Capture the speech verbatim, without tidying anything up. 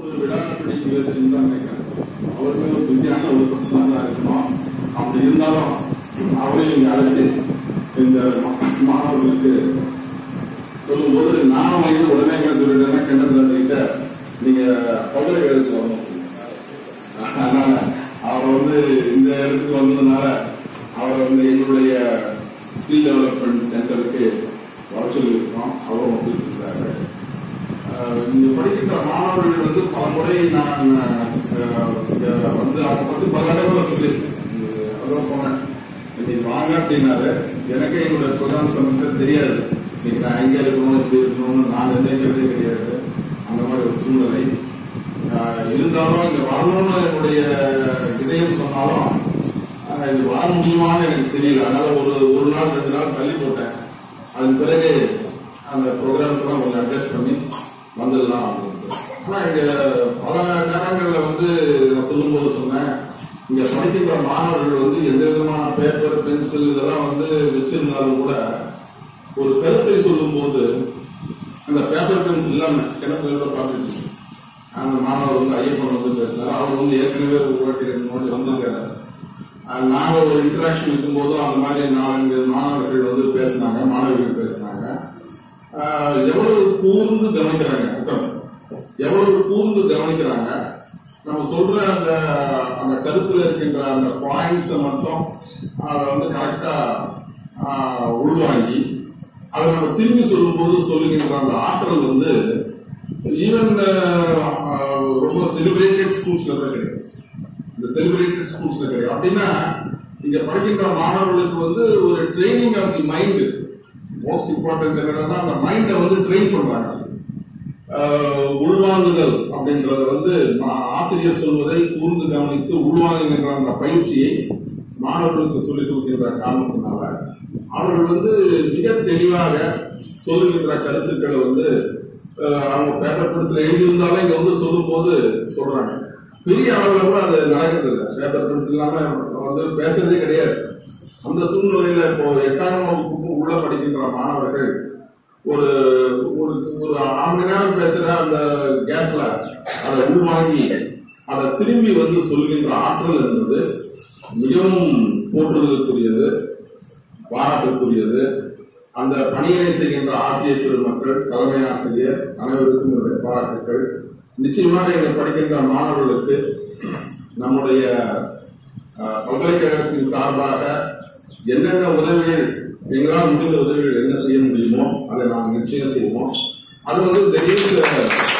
ஒரு விடாப்பிடி முயற்சின்னு தான் நினைக்கிறேன். அவருமே ஒரு பிஸியான ஒரு பர்சனாக தான் இருக்கணும். அப்படி இருந்தாலும் அவரையும் இங்கே அழைச்சி இந்த மாணவர்களுக்கு சொல்லும்போது நானும் வந்து உடனே என்ன சொல்லிட்டேன்னா கிணத்துல நீங்க பல்கலைக்கழகத்துக்கு வரணும். அதனால அவர் வந்து இந்த இடத்துக்கு வந்ததுனால அவரை வந்து எங்களுடைய ஸ்கில் டெவலப்மெண்ட் சென்டருக்கு வர சொல்லியிருக்கோம். அவரும் ஒப்புக்கிட்டாரு. இங்க படிக்கின்ற மாணவர்கள் வந்து பல முறை நான் வந்து அவங்க பத்தி பல இடங்களை சொல்லியிருக்கேன். அதான் சொன்னேன், இன்னைக்கு வாங்க அப்படின்னாரு. எனக்கே என்னுடைய ப்ரோக்ராம் செமஸ்டர் தெரியாது. இன்னைக்கு நான் எங்க இருக்கணும் இப்படி இருக்கணும்னு நான் நினைக்கிறதே கிடையாது. அந்த மாதிரி ஒரு சூழ்நிலை இருந்தாலும் இங்க வரணும்னு என்னுடைய இதயம் சொன்னாலும் இது வர முடியுமான்னு எனக்கு தெரியல. அதனால ஒரு ஒரு நாள் ரெண்டு நாள் தள்ளி போட்டேன். அதன் பிறகு அந்த ப்ரோக்ராம்ஸ் எல்லாம் கொஞ்சம் அட்ஜஸ்ட் பண்ணி வந்துடலாம் அப்படின்னு. ஆனா இங்க பல நேரங்கள்ல வந்து நான் சொல்லும் போது சொன்னேன், இங்க படிக்கின்ற மாணவர்கள் வந்து எந்த விதமான பேப்பர் பென்சில் இதெல்லாம் வந்து வச்சிருந்தாலும் கூட ஒரு கருத்தை சொல்லும் போது அந்த பேப்பர் பென்சில் இல்லாம கிணத்துல பார்த்துட்டு அந்த மாணவர் வந்து ஐயப்பன் வந்து பேசினார். அவர் வந்து ஏற்கனவே ஒரு வாட்டி ரெண்டு வாட்டி வந்திருக்காரு. நாங்க ஒரு இன்டராக்ஷன் இருக்கும் போதும் அந்த மாதிரி நான்கு மாணவர்கள் வந்து பேசினாங்க, மாணவர்கள் பேசினாங்க. எவ்வளவு கூர்ந்து கவனிக்கிறாங்க, எவ்வளவு கூர்ந்து கவனிக்கிறாங்க. நம்ம சொல்ற அந்த அந்த கருத்துல இருக்கின்ற அந்த பாயிண்ட்ஸை மட்டும் அதை வந்து கரெக்டா உள்வாங்கி அதை நம்ம திரும்பி சொல்லும் போது சொல்லுகின்ற அந்த ஆற்றல் வந்து ஈவன் ரொம்ப செலிபிரேட்டட் ஸ்கூல்ஸ்ல கிடையாது. இந்த செலிபிரேட்டட் ஸ்கூல்ஸ்ல கிடையாது. அப்படின்னா இங்க படிக்கின்ற மாணவர்களுக்கு வந்து ஒரு training of the mind most important என்னன்னா அந்த மைண்டை வந்து ட்ரெயின் பண்றாங்க. உள்வாங்குதல் அப்படின்றத வந்து ஆசிரியர் சொல்வதை கூர்ந்து கவனித்து உள்வாங்குகின்ற அந்த பயிற்சியை மாணவர்களுக்கு சொல்லிக் கொடுக்கின்ற காரணத்தினால அவர்கள் வந்து மிக தெளிவாக சொல்லுகின்ற கருத்துக்களை வந்து அவங்க பேப்பர் பென்சில் எழுதியிருந்தாலும் இங்க வந்து சொல்லும் போது சொல்றாங்க. பெரிய அளவுல கூட அது நடக்கிறது இல்லை. பேப்பர் பென்சில் இல்லாம வந்து பேசுறதே கிடையாது. அந்த சூழ்நிலையில இப்போ எட்டாம் வகுப்புக்கு உள்ள படிக்கின்ற மாணவர்கள் ஒரு ஒரு அரை மணி நேரம் பேசுற அந்த கேப்ல அதை உள்வாங்கி அதை திரும்பி வந்து சொல்கின்ற ஆற்றல் என்பது மிகவும் போற்றுதலுக்குரியது, பாராட்டுக்குரியது. அந்த பணியினை செய்கின்ற ஆசிரியர் பெருமக்கள், தலைமை ஆசிரியர் அனைவருக்கும் என்னுடைய பாராட்டுக்கள். நிச்சயமாக இங்க படிக்கின்ற மாணவர்களுக்கு நம்முடைய பல்கலைக்கழகத்தின் சார்பாக என்னென்ன உதவிகள் எங்களால் முடிந்த உதவிகள் என்ன செய்ய முடியுமோ அதை நாம் நிச்சயம் செய்வோம். அது வந்து